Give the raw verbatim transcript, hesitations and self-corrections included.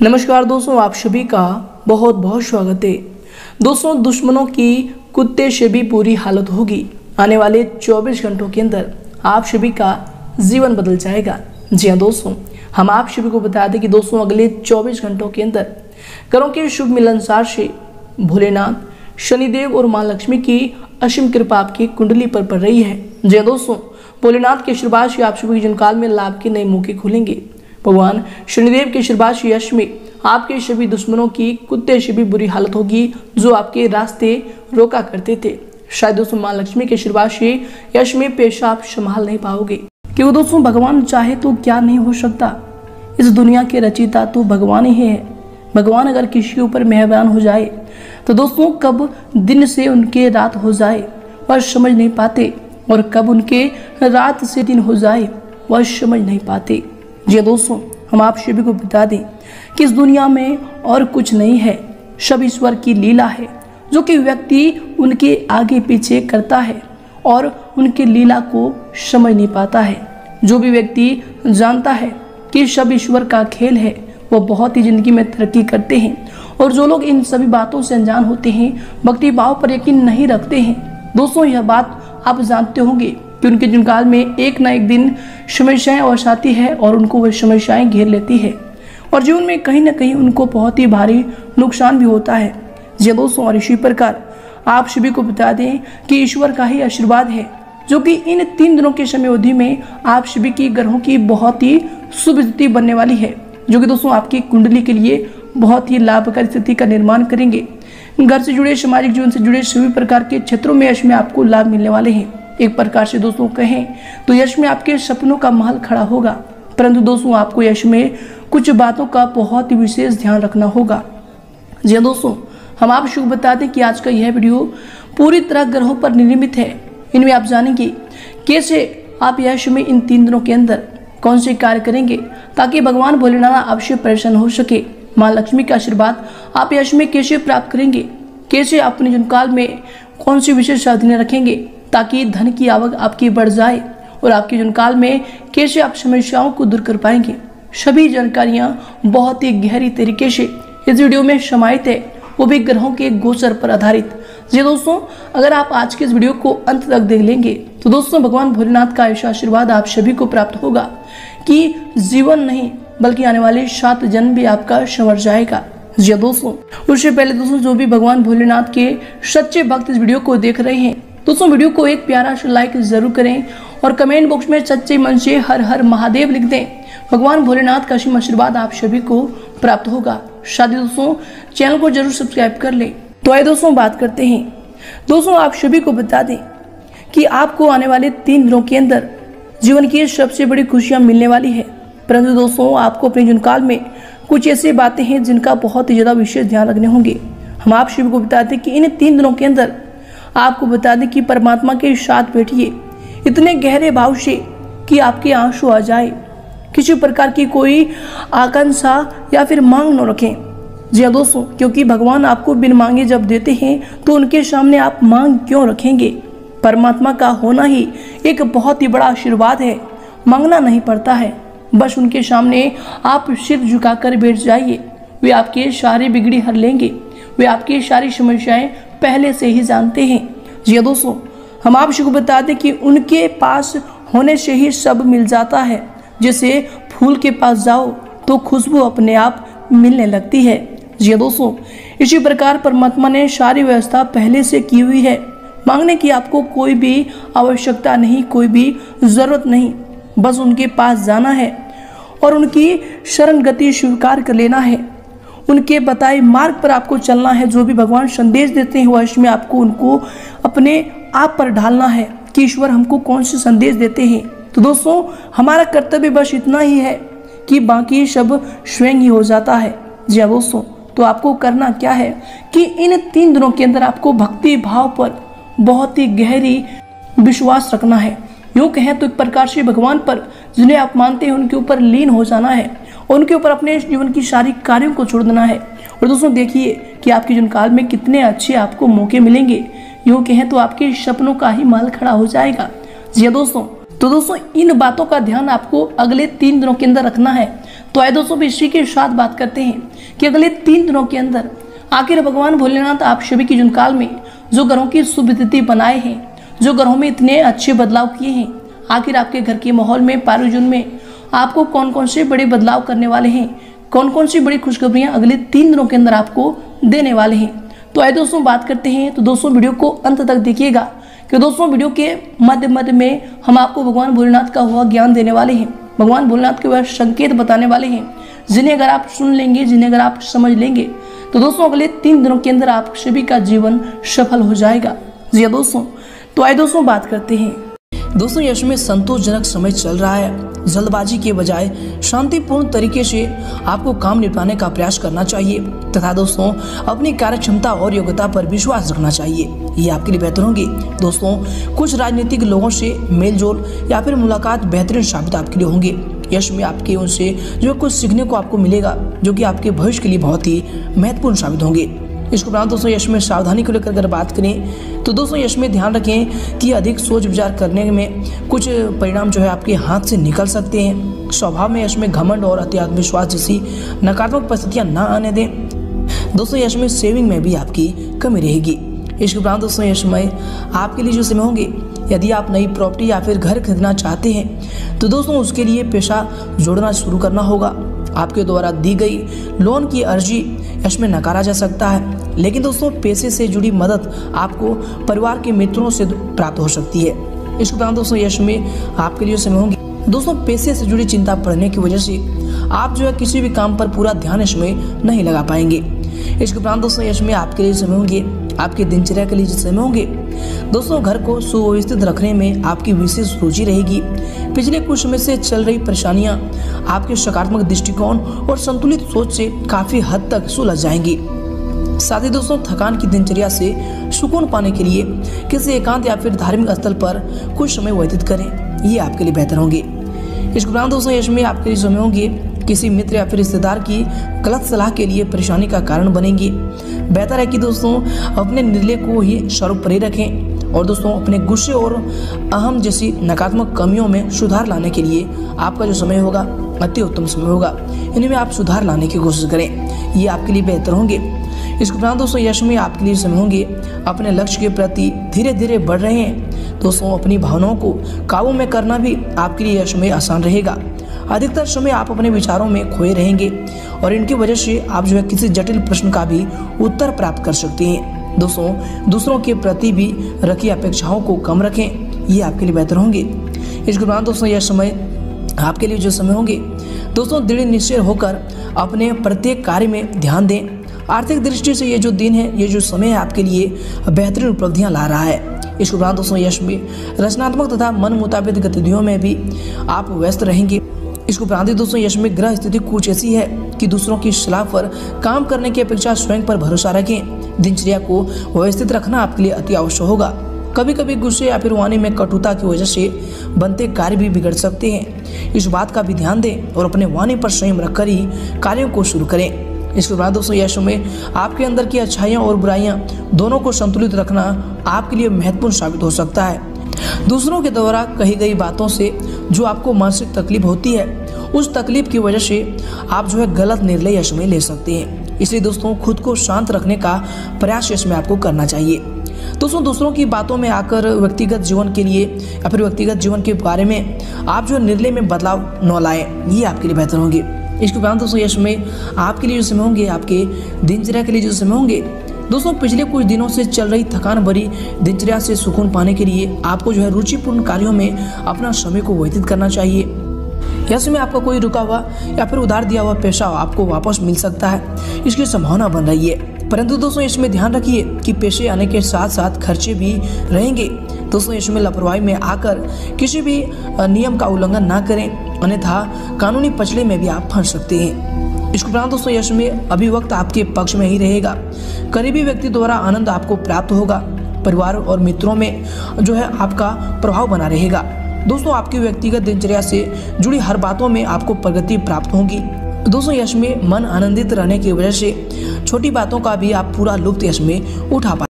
नमस्कार दोस्तों, आप सभी का बहुत बहुत स्वागत है। दोस्तों, दुश्मनों की कुत्ते से भी बुरी हालत होगी। आने वाले चौबीस घंटों के अंदर आप सभी का जीवन बदल जाएगा। जी हाँ दोस्तों, हम आप सभी को बता दें कि दोस्तों अगले चौबीस घंटों के अंदर ग्रहों के शुभ मिलनसार से भोलेनाथ, शनिदेव और मां लक्ष्मी की असीम कृपा आपकी कुंडली पर पड़ रही है। जी हाँ दोस्तों, भोलेनाथ के आशीर्वाद से आप सभी के जीवन काल में लाभ के नए मौके खुलेंगे। भगवान शनिदेव के आशीर्वाद से यश में आपके सभी दुश्मनों की कुत्ते से भी बुरी हालत होगी जो आपके रास्ते रोका करते थे। शायद दोस्तों मां लक्ष्मी के आशीर्वाद से यश में पेशा आप संभाल नहीं पाओगे, क्योंकि दोस्तों भगवान चाहे तो क्या नहीं हो सकता। इस दुनिया के रचयिता तो भगवान ही है। भगवान अगर किसी के ऊपर मेहरबान हो जाए तो दोस्तों कब दिन से उनके रात हो जाए वह समझ नहीं पाते, और कब उनके रात से दिन हो जाए वह समझ नहीं पाते। जी दोस्तों, हम आप सभी को बता दें कि इस दुनिया में और कुछ नहीं है, सब ईश्वर की लीला है जो कि व्यक्ति उनके आगे पीछे करता है और उनके लीला को समझ नहीं पाता है। जो भी व्यक्ति जानता है कि सब ईश्वर का खेल है वो बहुत ही जिंदगी में तरक्की करते हैं, और जो लोग इन सभी बातों से अनजान होते हैं, भक्ति भाव पर यकीन नहीं रखते हैं, दोस्तों यह बात आप जानते होंगे कि उनके जीवन काल में एक ना एक दिन समस्याएं अवश्य आती है और उनको वह समस्याएं घेर लेती है, और जीवन में कहीं ना कहीं उनको बहुत ही भारी नुकसान भी होता है। जी दोस्तों, और इसी प्रकार आप सभी को बता दें कि ईश्वर का ही आशीर्वाद है जो कि इन तीन दिनों के समय अवधि में आप सभी की ग्रहों की बहुत ही शुभ स्थिति बनने वाली है, जो कि दोस्तों आपकी कुंडली के लिए बहुत ही लाभकारी स्थिति का निर्माण करेंगे। घर से जुड़े, सामाजिक जीवन से जुड़े सभी प्रकार के क्षेत्रों में यश में आपको लाभ मिलने वाले हैं। एक प्रकार से दोस्तों कहें तो यश में आपके सपनों का महल खड़ा होगा, परंतु दोस्तों आपको यश में कुछ बातों का बहुत ही विशेष ध्यान रखना होगा। जी दोस्तों, हम आप शुभ बता दें कि आज का यह वीडियो पूरी तरह ग्रहों पर निर्मित है। इनमें आप जानेंगे कैसे आप यश में इन तीन दिनों के अंदर कौन से कार्य करेंगे ताकि भगवान भोलेनाथ आपसे प्रसन्न हो सके। माँ लक्ष्मी का आशीर्वाद आप यश में कैसे प्राप्त करेंगे, कैसे अपने जीवन काल में कौन सी विशेष साधनें रखेंगे ताकि धन की आवक आपकी बढ़ जाए, और आपके जीवन काल में कैसे आप समस्याओं को दूर कर पाएंगे, सभी जानकारियां बहुत ही गहरी तरीके से इस वीडियो में समाहित है, वो भी ग्रहों के गोचर पर आधारित। जी दोस्तों, अगर आप आज के इस वीडियो को अंत तक देख लेंगे तो दोस्तों भगवान भोलेनाथ का ऐसा आशीर्वाद आप सभी को प्राप्त होगा कि जीवन नहीं बल्कि आने वाले सात जन्म भी आपका संवर जाएगा। जी दोस्तों, उससे पहले दोस्तों जो भी भगवान भोलेनाथ के सच्चे भक्त इस वीडियो को देख रहे हैं दोस्तों, वीडियो को एक प्यारा सा लाइक जरूर करें और कमेंट बॉक्स में सच्चे मन से हर हर महादेव लिख दें। भगवान भोलेनाथ का असीम आशीर्वाद आप सभी को प्राप्त होगा। साथ ही दोस्तों चैनल को जरूर सब्सक्राइब कर लें। तो आइए दोस्तों बात करते हैं। दोस्तों आप सभी को बता दें कि आपको आने वाले तीन दिनों के अंदर जीवन की सबसे बड़ी खुशियां मिलने वाली है, परंतु दोस्तों आपको अपने जीवन काल में कुछ ऐसी बातें हैं जिनका बहुत ही ज्यादा विशेष ध्यान रखने होंगे। हम आप सभी को बता दें कि इन तीन दिनों के अंदर आपको बता दें कि परमात्मा के साथ बैठिए इतने गहरे भाव से कि आपके आंसू आ जाए। किसी प्रकार की कोई आकांक्षा या फिर मांग न रखें। जी हाँ दोस्तों, क्योंकि भगवान आपको बिन मांगे जब देते हैं तो उनके सामने आप मांग क्यों रखेंगे। परमात्मा का होना ही एक बहुत ही बड़ा आशीर्वाद है। मांगना नहीं पड़ता है, बस उनके सामने आप सिर झुकाकर बैठ जाइए। वे आपके सारी बिगड़ी हर लेंगे, वे आपकी सारी समस्याएं पहले से ही जानते हैं। जी दोस्तों, हम आप सबको बता दें कि उनके पास होने से ही सब मिल जाता है। जैसे फूल के पास जाओ तो खुशबू अपने आप मिलने लगती है। जी दोस्तों, इसी प्रकार परमात्मा ने सारी व्यवस्था पहले से की हुई है। मांगने की आपको कोई भी आवश्यकता नहीं, कोई भी जरूरत नहीं, बस उनके पास जाना है और उनकी शरण गति स्वीकार कर लेना है। उनके बताए मार्ग पर आपको चलना है। जो भी भगवान संदेश देते हैं वह इसमें आपको उनको अपने आप पर ढालना है कि ईश्वर हमको कौन से संदेश देते हैं। तो दोस्तों हमारा कर्तव्य बस इतना ही है कि बाकी सब स्वयं ही हो जाता है। जी हाँ दोस्तों, तो आपको करना क्या है कि इन तीन दिनों के अंदर आपको भक्ति भाव पर बहुत ही गहरी विश्वास रखना है। यूँ कहें तो एक प्रकार से भगवान पर जिन्हें आप मानते हैं उनके ऊपर लीन हो जाना है, उनके ऊपर अपने जीवन की सारी कार्यों को छोड़ देना है। और दोस्तों देखिए कि आपके जीवन काल में कितने अच्छे आपको मौके मिलेंगे। यूँ कहें तो आपके सपनों का ही महल खड़ा हो जाएगा। जी दोस्तों, तो दोस्तों इन बातों का ध्यान आपको अगले तीन दिनों के अंदर रखना है तो आइए दोस्तों इसी के साथ बात करते हैं कि अगले तीन दिनों के अंदर आखिर भगवान भोलेनाथ आप सभी की जुनकाल में जो ग्रहों की शुभ तिथि बनाए हैं, जो ग्रहों में इतने अच्छे बदलाव किए हैं, आखिर आपके घर के माहौल में पारिजन में आपको कौन कौन से बड़े बदलाव करने वाले हैं, कौन कौन सी बड़ी खुशखबरियां अगले तीन दिनों के अंदर आपको देने वाले हैं। तो आइए दोस्तों बात करते हैं। तो दोस्तों वीडियो को अंत तक देखिएगा कि दोस्तों वीडियो के मध्य मध्य में हम आपको भगवान भोलेनाथ का हुआ ज्ञान देने वाले हैं, भगवान भोलेनाथ के वह संकेत बताने वाले हैं, जिन्हें अगर आप सुन लेंगे, जिन्हें अगर आप समझ लेंगे तो दोस्तों अगले तीन दिनों के अंदर आप सभी का जीवन सफल हो जाएगा। जी हाँ दोस्तों, तो आइए दोस्तों बात करते हैं। दोस्तों यश में संतोषजनक समय चल रहा है। जल्दबाजी के बजाय शांतिपूर्ण तरीके से आपको काम निपटाने का प्रयास करना चाहिए तथा दोस्तों अपनी कार्य क्षमता और योग्यता पर विश्वास रखना चाहिए, ये आपके लिए बेहतर होंगे। दोस्तों कुछ राजनीतिक लोगों से मेलजोल या फिर मुलाकात बेहतरीन साबित आपके लिए होंगे। यश में आपके उनसे जो कुछ सीखने को आपको मिलेगा जो कि आपके भविष्य के लिए बहुत ही महत्वपूर्ण साबित होंगे। इसके उपरांत दोस्तों यश में सावधानी को लेकर अगर बात करें तो दोस्तों यश में ध्यान रखें कि अधिक सोच विचार करने में कुछ परिणाम जो है आपके हाथ से निकल सकते हैं। स्वभाव में यश में घमंड और अति आत्मविश्वास जैसी नकारात्मक परिस्थितियां ना आने दें। दोस्तों यश में सेविंग में भी आपकी कमी रहेगी। इसके उपरांत दोस्तों यश में आपके लिए जो समय होंगे, यदि आप नई प्रॉपर्टी या फिर घर खरीदना चाहते हैं तो दोस्तों उसके लिए पैसा जोड़ना शुरू करना होगा। आपके द्वारा दी गई लोन की अर्जी यश में नकारा जा सकता है, लेकिन दोस्तों पैसे से जुड़ी मदद आपको परिवार के मित्रों से प्राप्त हो सकती है। इसके उपरांत दोस्तों यश में आपके लिए समय होंगे। दोस्तों पैसे से जुड़ी चिंता बढ़ने की वजह से आप जो है किसी भी काम पर पूरा ध्यान इसमें नहीं लगा पाएंगे। इसके उपरांत दोस्तों यश में आपके लिए समय होंगे, आपके दिनचर्या के लिए समय होंगे। दोस्तों घर को सुव्यवस्थित रखने में आपकी विशेष रुचि रहेगी। पिछले कुछ समय से चल रही परेशानियां आपके सकारात्मक दृष्टिकोण और संतुलित सोच से काफी हद तक सुलझ जाएंगी। साथ ही दोस्तों थकान की दिनचर्या से सुकून पाने के लिए किसी एकांत या फिर धार्मिक स्थल पर कुछ समय व्यतीत करें, ये आपके लिए बेहतर होंगे। इसके उपरांत दोस्तों यश में आपके लिए समय होंगे किसी मित्र या फिर रिश्तेदार की गलत सलाह के लिए परेशानी का कारण बनेंगी। बेहतर है कि दोस्तों अपने निर्णय को ही सर्वोपरि रखें और दोस्तों अपने गुस्से और अहम जैसी नकारात्मक कमियों में सुधार लाने के लिए आपका जो समय होगा अति उत्तम समय होगा। इनमें आप सुधार लाने की कोशिश करें, ये आपके लिए बेहतर होंगे। इसके उपरांत दोस्तों यश में आपके लिए समय होंगे अपने लक्ष्य के प्रति धीरे धीरे बढ़ रहे हैं। दोस्तों अपनी भावनाओं को काबू में करना भी आपके लिए यश में आसान रहेगा। अधिकतर समय आप अपने विचारों में खोए रहेंगे और इनकी वजह से आप जो है किसी जटिल प्रश्न का भी उत्तर प्राप्त कर सकते हैं। दोस्तों दूसरों के प्रति भी रखी अपेक्षाओं को कम रखें, ये आपके लिए बेहतर होंगे। इसके बाद दोस्तों यह समय आपके लिए जो समय होंगे दोस्तों दृढ़ निश्चय होकर अपने प्रत्येक कार्य में ध्यान दें। आर्थिक दृष्टि से ये जो दिन है, ये जो समय है आपके लिए बेहतरीन उपलब्धियां ला रहा है। इसके उपरांत दोस्तों यश में रचनात्मक तथा मन मुताबिक गतिविधियों में भी आप व्यस्त रहेंगे। इसको उपरांत दोस्तों यश में ग्रह स्थिति कुछ ऐसी है कि दूसरों की सलाह पर काम करने की अपेक्षा स्वयं पर भरोसा रखें। दिनचर्या को व्यवस्थित रखना आपके लिए अति आवश्यक होगा। कभी कभी गुस्से या फिर वाणी में कटुता की वजह से बनते कार्य भी बिगड़ सकते हैं। इस बात का भी ध्यान दें और अपने वाणी पर संयम रखकर ही कार्यों को शुरू करें। इसके बाद दोस्तों यश में आपके अंदर की अच्छाइयाँ और बुराइयाँ दोनों को संतुलित रखना आपके लिए महत्वपूर्ण साबित हो सकता है। दूसरों के द्वारा कही गई बातों से जो आपको मानसिक तकलीफ होती है, उस तकलीफ की वजह से आप जो है गलत निर्णय यश में ले सकते हैं। इसलिए दोस्तों खुद को शांत रखने का प्रयास यश में आपको करना चाहिए। दोस्तों दूसरों की बातों में आकर व्यक्तिगत जीवन के लिए या फिर व्यक्तिगत जीवन के बारे में आप जो निर्णय में बदलाव न लाएं, ये आपके लिए बेहतर होंगे। इसके बाद दोस्तों यश में आपके लिए जो समय होंगे, आपके दिनचर्या के लिए जो समय होंगे दोस्तों पिछले कुछ दिनों से चल रही थकान भरी दिनचर्या से सुकून पाने के लिए आपको जो है रुचिपूर्ण कार्यों में अपना समय को व्यतीत करना चाहिए। यश में आपका कोई रुका हुआ या फिर उधार दिया हुआ पैसा आपको वापस मिल सकता है, इसकी संभावना बन रही है। परंतु दोस्तों इसमें ध्यान रखिए कि पैसे आने के साथ साथ खर्चे भी रहेंगे। दोस्तों इसमें लापरवाही में आकर किसी भी नियम का उल्लंघन ना करें, अन्यथा कानूनी पचड़े में भी आप फंस सकते हैं। इसके उपरांत दोस्तों यश में अभी वक्त आपके पक्ष में ही रहेगा। करीबी व्यक्ति द्वारा आनंद आपको प्राप्त होगा। परिवार और मित्रों में जो है आपका प्रभाव बना रहेगा। दोस्तों आपकी व्यक्तिगत दिनचर्या से जुड़ी हर बातों में आपको प्रगति प्राप्त होगी। दोस्तों यश में मन आनंदित रहने की वजह से छोटी बातों का भी आप पूरा लुत्फ यश में उठा पाएंगे।